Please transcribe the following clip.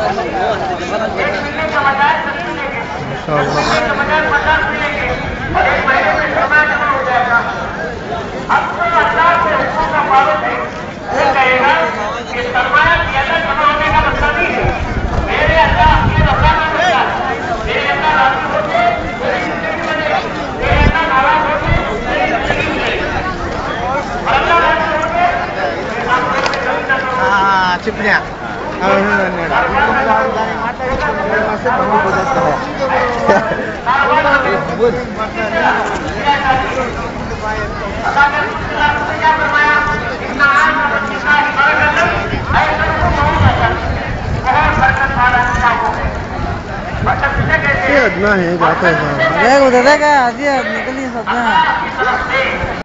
चिपड़िया इतना है जाते हैं। देख उधर देखा निकली सब